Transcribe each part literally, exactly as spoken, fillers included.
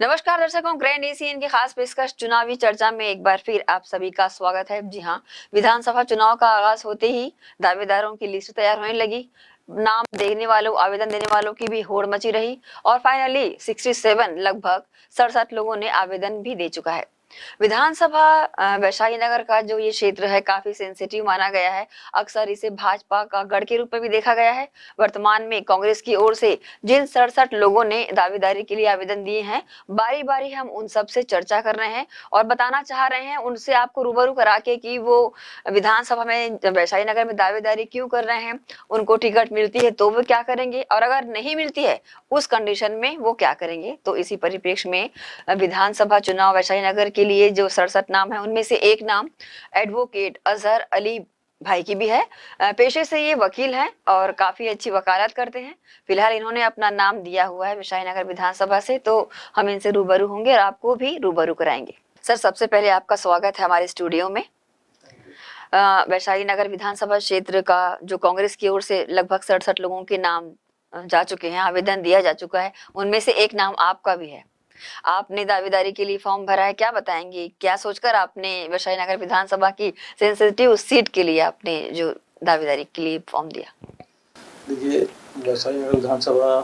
नमस्कार दर्शकों, grand Asian की खास पेशकश चुनावी चर्चा में एक बार फिर आप सभी का स्वागत है। जी हां, विधानसभा चुनाव का आगाज होते ही दावेदारों की लिस्ट तैयार होने लगी। नाम देने वालों, आवेदन देने वालों की भी होड़ मची रही और फाइनली सड़सठ लगभग सड़सठ लोगों ने आवेदन भी दे चुका है। विधानसभा अ, वैशाली नगर का जो ये क्षेत्र है काफी सेंसिटिव माना गया है। अक्सर इसे भाजपा का गढ़ के रूप में भी देखा गया है। वर्तमान में कांग्रेस की ओर से जिन सड़सठ लोगों ने दावेदारी के लिए आवेदन दिए हैं, बारी बारी हम उन सब से चर्चा कर रहे हैं और बताना चाह रहे हैं उनसे आपको रूबरू करा के कि वो विधानसभा में वैशाली नगर में दावेदारी क्यों कर रहे हैं, उनको टिकट मिलती है तो वो क्या करेंगे और अगर नहीं मिलती है उस कंडीशन में वो क्या करेंगे। तो इसी परिप्रेक्ष्य में विधानसभा चुनाव वैशाली नगर के लिए जो सड़सठ नाम है उनमें से एक नाम एडवोकेट अजहर अली भाई की भी है। अ, पेशे से ये वकील हैं और काफी अच्छी वकालत करते हैं। फिलहाल इन्होंने अपना नाम दिया हुआ है वैशाली नगर विधानसभा से, तो हम इनसे रूबरू होंगे और आपको भी रूबरू कराएंगे। सर, सबसे पहले आपका स्वागत है हमारे स्टूडियो में। अ, वैशाली नगर विधानसभा क्षेत्र का जो कांग्रेस की ओर से लगभग सड़सठ लोगों के नाम अ, जा चुके हैं, आवेदन दिया जा चुका है, उनमें से एक नाम आपका भी है। आपने दावेदारी के लिए फॉर्म भरा है, क्या बताएंगे, क्या सोचकर आपने वैशाली नगर विधानसभा की सेंसिटिव सीट के लिए आपने जो दावेदारी के लिए फॉर्म दिया? देखिए, वैशाली नगर विधानसभा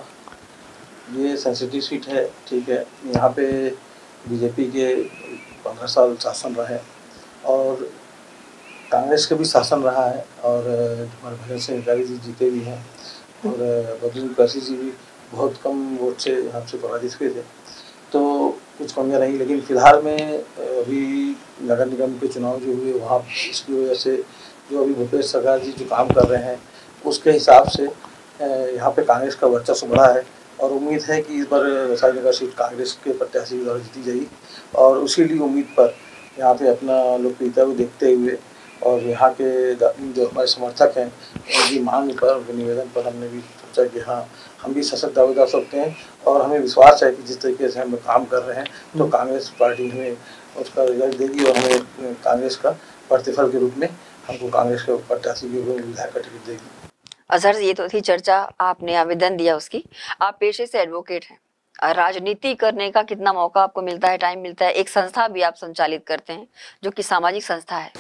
ये सेंसिटिव सीट है, ठीक है। यहाँ पे बीजेपी के पंद्रह साल शासन रहा है और कांग्रेस का भी शासन रहा है और हमारे भगत सिंह अधिकारी जी जीते भी हैं और बद्रुद्दीन कैसी जी भी बहुत कम वोट से यहाँ से पराजित हुए थे। तो कुछ कमियाँ रही, लेकिन फिलहाल में अभी नगर निगम के चुनाव जो हुए वहाँ इसकी वजह से जो अभी भूपेश सरकार जी जो काम कर रहे हैं उसके हिसाब से यहाँ पे कांग्रेस का वर्चस्व बढ़ा है और उम्मीद है कि इस बार वैशाली नगर सीट कांग्रेस के प्रत्याशी के द्वारा जीती जाएगी और उसी लिए उम्मीद पर यहाँ पे अपना लोकप्रियता को देखते हुए और यहाँ के जो हमारे समर्थक हैं उनकी मांग पर, उनके निवेदन पर हमने भी सोचा कि हाँ, हम भी सशक्त दावेदार सकते हैं और हमें विश्वास है कि जिस तरीके से हम काम कर रहे हैं तो कांग्रेस पार्टी हमें उसका रिजल्ट देगी और हमें कांग्रेस का प्रतिफल के रूप में हमको कांग्रेस के प्रत्याशी के रूप में विधायक का टिकट देगी। अजहर, ये तो थी चर्चा, आपने आवेदन दिया उसकी। आप पेशे से एडवोकेट हैं, राजनीति करने का कितना मौका आपको मिलता है, टाइम मिलता है? एक संस्था भी आप संचालित करते हैं जो कि सामाजिक संस्था है।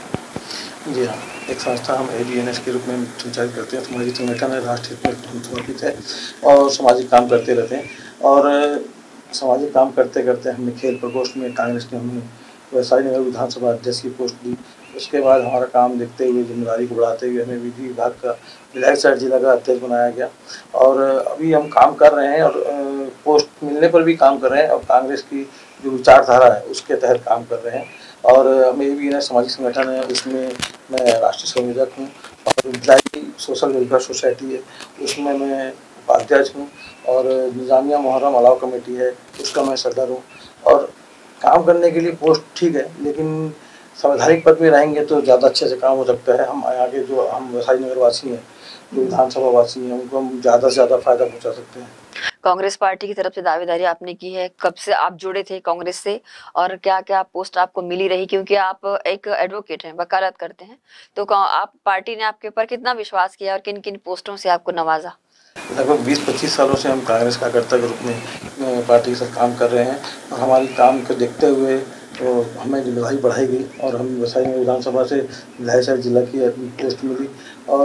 जी हाँ, एक संस्था हम ए बी एन एस के रूप में संचालित करते हैं। सामाजिक संगठन है, राष्ट्र हित में समर्पित है और सामाजिक काम करते रहते हैं और सामाजिक काम करते करते हमने खेल प्रकोष्ठ में कांग्रेस ने हमें वैशाली नगर विधानसभा अध्यक्ष की पोस्ट दी। उसके बाद हमारा काम देखते हुए, जिम्मेदारी को बढ़ाते हुए हमें विधि विभाग का विधायक सर जिला का अध्यक्ष बनाया गया और अभी हम काम कर रहे हैं और पोस्ट मिलने पर भी काम कर रहे हैं और कांग्रेस की जो विचारधारा है उसके तहत काम कर रहे हैं और हम ए बी एन एस सामाजिक संगठन है, उसमें मैं राष्ट्रीय संयोजक हूँ और विद्यार्थी सोशल वेलफेयर सोसाइटी है उसमें मैं उपाध्यक्ष हूँ और निजामिया मोहर्रम अलाव कमेटी है उसका मैं सदर हूँ और काम करने के लिए पोस्ट ठीक है, लेकिन संवैधानिक पद में रहेंगे तो ज़्यादा अच्छे से काम हो सकता है। हम आगे जो हम वैशाली नगर वासी हैं, जो विधानसभा वासी हैं, उनको हम ज़्यादा से ज़्यादा फायदा पहुँचा सकते हैं। कांग्रेस पार्टी की तरफ से दावेदारी आपने की है, कब से आप जुड़े थे कांग्रेस से और क्या क्या पोस्ट आपको मिली रही, क्योंकि आप एक एडवोकेट हैं, वकालत करते हैं, तो आप पार्टी ने आपके ऊपर कितना विश्वास किया और किन किन पोस्टों से आपको नवाजा? लगभग बीस पच्चीस सालों से हम कांग्रेस कार्यकर्ता के रूप में पार्टी के साथ काम कर रहे हैं और हमारी काम को देखते हुए तो हमें जिम्मेदारी बढ़ाई गई और हम वैशाली नगर विधानसभा से विधायक सर जिला की पोस्ट मिली और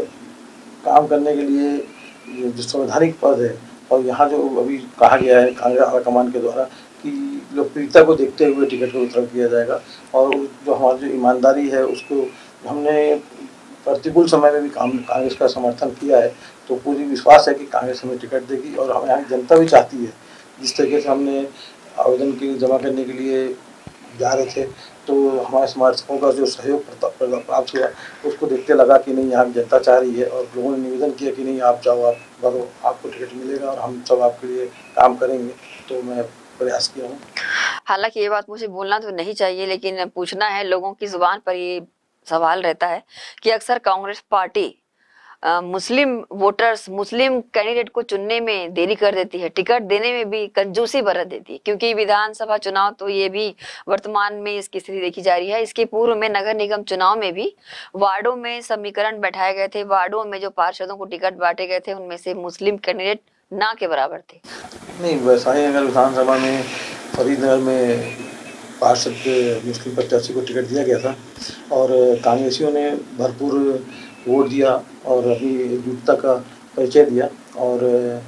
काम करने के लिए जो संवैधानिक पद है और यहाँ जो अभी कहा गया है कांग्रेस आलाकमान के द्वारा कि लोकप्रियता को देखते हुए टिकट का वितरण किया जाएगा और जो हमारी जो ईमानदारी है उसको हमने प्रतिकूल समय में भी काम कांग्रेस का समर्थन किया है, तो पूरी विश्वास है कि कांग्रेस हमें टिकट देगी और हम यहाँ की जनता भी चाहती है। जिस तरीके से हमने आवेदन के लिए जमा करने के लिए जा रहे थे तो हमारे समर्थकों का जो सहयोग प्राप्त हुआ उसको देखते लगा कि नहीं, यहाँ की जनता चाह रही है और लोगों ने निवेदन किया कि नहीं, आप जाओ, आप भरो, आपको टिकट मिलेगा और हम सब आपके लिए काम करेंगे, तो मैं प्रयास किया हूँ। हालांकि ये बात मुझे बोलना तो नहीं चाहिए, लेकिन पूछना है, लोगों की जुबान पर ये सवाल रहता है कि अक्सर कांग्रेस पार्टी आ, मुस्लिम वोटर्स, मुस्लिम कैंडिडेट को चुनने में देरी कर देती है, टिकट देने में भी कंजूसी बरत देती है, क्योंकि विधानसभा चुनाव तो ये भी वर्तमान में इसकी स्थिति देखी जा रही है। इसके पूर्व में नगर निगम चुनाव में भी वार्डों में समीकरण बैठाए गए थे, वार्डों में जो पार्षदों को टिकट बांटे गए थे उनमें से मुस्लिम कैंडिडेट ना के बराबर थे। नहीं, वैशाली नगर विधानसभा में फरीदनगर में पार्षद मुस्लिम प्रत्याशी को टिकट दिया गया था और कांग्रेसियों ने भरपूर वोट दिया और अपनी एकजुटता का परिचय दिया और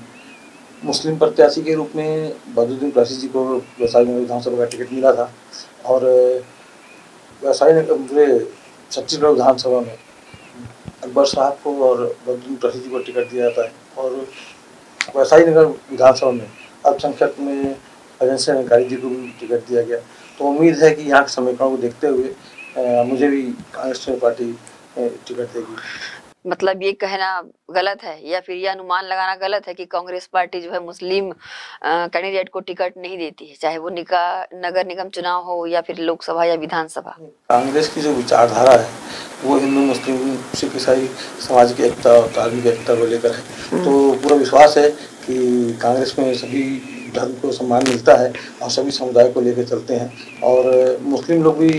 मुस्लिम प्रत्याशी के रूप में बदरुद्दीन कुरैशी जी को वैशाली नगर विधानसभा का टिकट मिला था और वैशाली नगर पूरे छत्तीसगढ़ विधानसभा में अकबर साहब को और बदरुद्दीन कुरैशी जी को टिकट दिया जाता है और वैशाली नगर विधानसभा में अल्पसंख्यक में अजय सिंह अधिकारी जी को भी टिकट दिया गया। तो उम्मीद है कि यहाँ के समीकरणों को देखते हुए आ, मुझे भी कांग्रेस पार्टी टिकट देगी। मतलब ये कहना गलत है या फिर ये अनुमान लगाना गलत है कि कांग्रेस पार्टी जो है मुस्लिम कैंडिडेट को टिकट नहीं देती है, चाहे वो निका नगर निगम चुनाव हो या फिर लोकसभा या विधानसभा। कांग्रेस की जो विचारधारा है वो हिंदू मुस्लिम सिख ईसाई समाज की एकता और धार्मिक एकता को लेकर है। तो पूरा विश्वास है कि कांग्रेस में सभी धर्म को सम्मान मिलता है और सभी समुदाय को लेकर चलते हैं और मुस्लिम लोग भी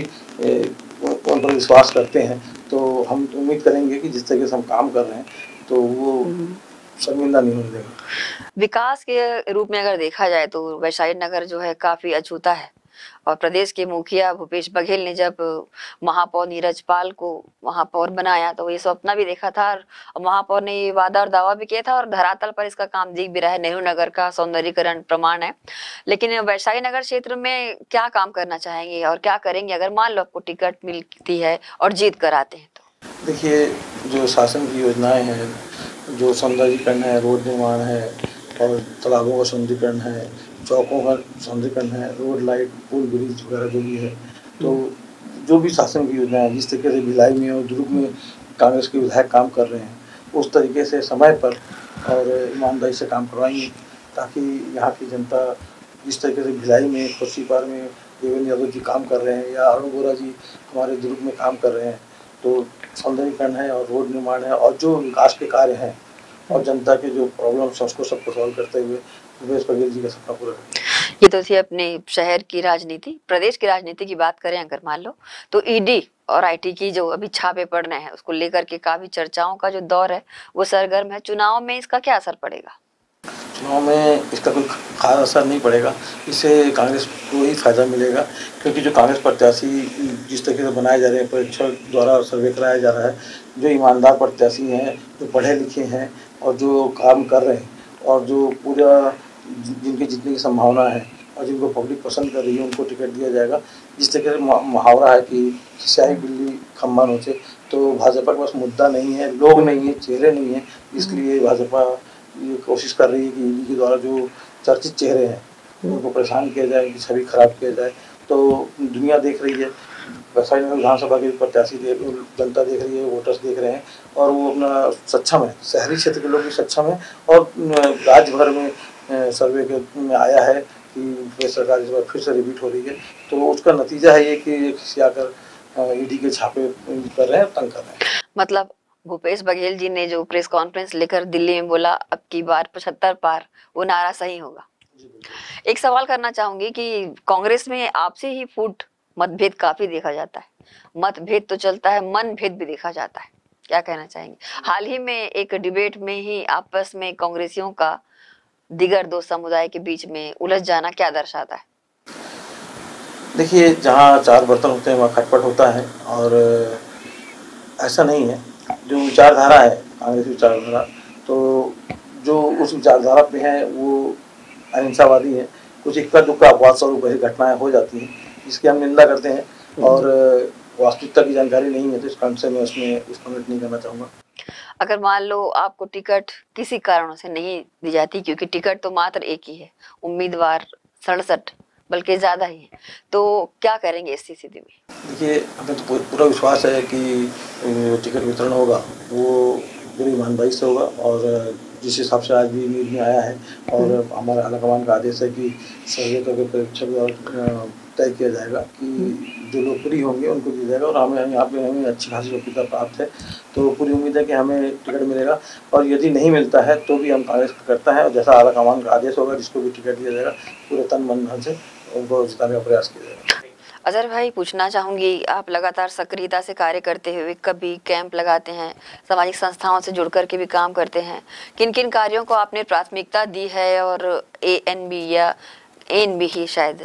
उन पर विश्वास करते हैं। तो हम उम्मीद करेंगे कि जिस तरीके से हम काम कर रहे हैं तो वो शर्मिंदा नहीं होने देगा। विकास के रूप में अगर देखा जाए तो वैशाली नगर जो है काफी अछूता है और प्रदेश के मुखिया भूपेश बघेल ने जब महापौर नीरज पाल को महापौर बनाया तो ये सपना भी देखा था और महापौर ने ये वादा और दावा भी किया था और धरातल पर इसका काम दिख भी रहा है। नेहरू नगर का सौंदर्यीकरण प्रमाण है। लेकिन वैशाली नगर क्षेत्र में क्या काम करना चाहेंगे और क्या करेंगे अगर मान लो आपको टिकट मिलती है और जीत कर आते हैं तो? देखिए, जो शासन की योजनाएं हैं, जो सौंदर्यीकरण है, रोड निर्माण है और तालाबों का सौंदर्यीकरण है, चौकों का सौंदर्यीकरण है, रोड लाइट पुल ब्रिज वगैरह जो भी है, तो जो भी शासन की योजना है जिस तरीके से भिलाई में और दुर्ग में कांग्रेस के विधायक काम कर रहे हैं उस तरीके से समय पर और ईमानदारी से काम करवाएंगे ताकि यहाँ की जनता जिस तरीके से भिलाई में खुर्शीपार में देवेंद्र यादव जी काम कर रहे हैं या अरुण बोरा जी हमारे दुर्ग में काम कर रहे हैं, तो सौंदर्यीकरण है और रोड निर्माण है और जो विकास के कार्य हैं और जनता के जो प्रॉब्लम्स हैं उसको सबको सॉल्व करते हुए भूपेश बघेल जी का सपना पूरा करें। ये तो थी अपने शहर की राजनीति। प्रदेश की राजनीति की बात करें अगर मान लो तो ईडी और आईटी की जो अभी छापे पड़ रहे हैं उसको लेकर के काफी चर्चाओं का जो दौर है वो सरगर्म है। चुनाव में इसका क्या असर पड़ेगा? चुनाव में इसका कोई खास असर नहीं पड़ेगा। इससे कांग्रेस को ही फायदा मिलेगा क्योंकि जो कांग्रेस प्रत्याशी जिस तरीके से बनाए जा रहे हैं, परीक्षक द्वारा सर्वे कराया जा रहा है, जो ईमानदार प्रत्याशी हैं, जो पढ़े लिखे हैं और जो काम कर रहे हैं और जो पूरा जिनके जीतने की संभावना है और जिनको पब्लिक पसंद कर रही है उनको टिकट दिया जाएगा। जिस तरीके से मुहावरा है कि स्याही बिल्ली खम्बा नोचे, तो भाजपा के पास मुद्दा नहीं है, लोग नहीं है, चेहरे नहीं है, इसलिए भाजपा ये कोशिश कर रही है कि ईडी के द्वारा जो चर्चित चेहरे हैं उनको परेशान किया जाए, उनकी छवि खराब किया जाए। तो दुनिया देख रही है, वैशाली नगर विधानसभा के प्रत्याशी देख जनता देख रही है, वोटर्स देख रहे हैं और वो अपना सक्षम है, शहरी क्षेत्र के लोग भी सक्षम है और राज्य भर में सर्वे के में आया है कि सरकार इस बार फिर से रिपीट हो रही है। तो उसका नतीजा है ये कि खिसियाकर ईडी के छापे कर रहे हैं, तंग कर रहे हैं। मतलब भूपेश बघेल जी ने जो प्रेस कॉन्फ्रेंस लेकर दिल्ली में बोला अब की बार पचहत्तर पार, वो नारा सही होगा। एक सवाल करना चाहूंगी कि कांग्रेस में आपसी ही फूट मतभेद काफी देखा जाता है, मतभेद तो चलता है, मन भेद भी देखा जाता है, क्या कहना चाहेंगे? हाल ही में एक डिबेट में ही आपस में कांग्रेसियों का दिगर दो समुदाय के बीच में उलझ जाना क्या दर्शाता है? देखिए, जहाँ चार बर्तन होते हैं वहाँ खटपट होता है और ऐसा नहीं है। जो विचारधारा है कांग्रेस विचारधारा, तो जो उस विचारधारा पे है वो अहिंसावादी है। कुछ इक्का दुक्का अपवाद स्वरूप ऐसी घटनाएं हो जाती हैं जिसकी हम निंदा करते हैं और वास्तविकता की जानकारी नहीं है तो इस कारण से मैं उसमें इस कमेंट नहीं करना चाहूँगा। अगर मान लो आपको टिकट किसी कारणों से नहीं दी जाती, क्योंकि टिकट तो मात्र एक ही है, उम्मीदवार सड़सठ बल्कि ज्यादा ही है, तो क्या करेंगे इस स्थिति में? देखिए, हमें तो पूरा विश्वास है कि टिकट वितरण होगा वो पूरी ईमानदारी से होगा और जिस हिसाब से आज भी न्यूज़ में आया है और हमारा आलाकमान का आदेश है कि सर्वे करके परीक्षक तय किया जाएगा कि जो लोग फ्री होंगे उनको दिया जाएगा और हमें यहाँ पे हमें अच्छी खासी लोकप्रियता प्राप्त है, तो पूरी उम्मीद है कि हमें टिकट मिलेगा और यदि नहीं मिलता है तो भी हम कांग्रेस करता है और जैसा आलाकमान का आदेश होगा जिसको भी टिकट दिया जाएगा पूरे तन मन धन से उनको जिताने का प्रयास किया जाएगा। अजहर भाई, पूछना चाहूंगी, आप लगातार सक्रियता से कार्य करते हुए कभी कैंप लगाते हैं, सामाजिक संस्थाओं से जुड़ करके भी काम करते हैं, किन किन कार्यों को आपने प्राथमिकता दी है और ए एन बी या ए एन बी ही शायद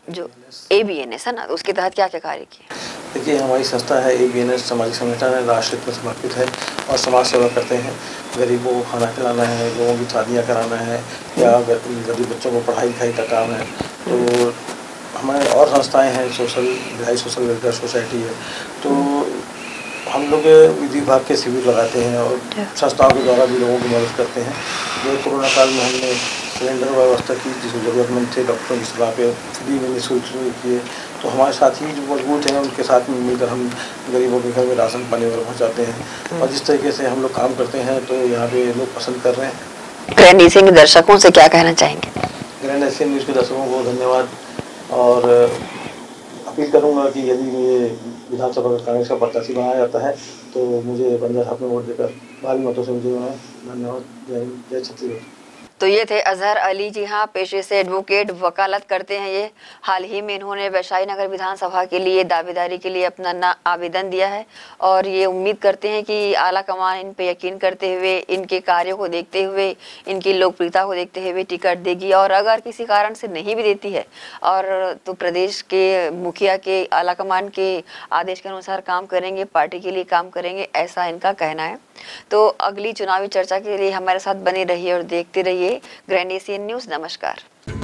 जो ए बी एन एस है ना, उसके तहत क्या क्या कार्य किए? देखिए, हमारी संस्था है ए बी एन एस सामाजिक संगठन है, राष्ट्र हित में समर्पित है और समाज सेवा करते हैं। गरीबों को खाना खिलाना है, लोगों की शादियाँ कराना है या गरीब बच्चों को पढ़ाई लिखाई का काम है। तो हमारे और संस्थाएं हैं, social Bhilai social welfare society है। तो हम लोग विधि विभाग के शिविर लगाते हैं और संस्थाओं के द्वारा भी लोगों की मदद करते हैं। जो कोरोना काल में हमने सिलेंडर व्यवस्था की, जिसको ज़रूरतमंद थे, डॉक्टरों की सलाह पे फ्री में निःशुल्क शुरू किए। तो हमारे साथी जो मजबूत हैं, उनके साथ में मिलकर हम गरीबों के घर में राशन पानी वगैरह पहुँचाते हैं। और जिस तरीके से हम लोग काम करते हैं, तो यहाँ पे लोग पसंद कर रहे हैं। ग्रैंड एशियन के दर्शकों से क्या कहना चाहेंगे? ग्रैंड एशियन न्यूज़ के दर्शकों को धन्यवाद और अपील करूँगा कि यदि मुझे विधानसभा का कांग्रेस का प्रत्याशी बनाया जाता है तो मुझे बंजा साहब में वोट देकर भारी मतों से मुझे बनाए। धन्यवाद। जय हिंद, जय छत्तीसगढ़। तो ये थे अजहर अली जी, हाँ पेशे से एडवोकेट वकालत करते हैं ये। हाल ही में इन्होंने वैशाली नगर विधानसभा के लिए दावेदारी के लिए अपना ना आवेदन दिया है और ये उम्मीद करते हैं कि आला कमान इन पे यकीन करते हुए, इनके कार्यों को देखते हुए, इनकी लोकप्रियता को देखते हुए टिकट देगी। और अगर किसी कारण से नहीं भी देती है और तो प्रदेश के मुखिया के, आला कमान के आदेश के अनुसार काम करेंगे, पार्टी के लिए काम करेंगे, ऐसा इनका कहना है। तो अगली चुनावी चर्चा के लिए हमारे साथ बने रहिए और देखते रहिए ग्रैंड एशियन न्यूज़। नमस्कार।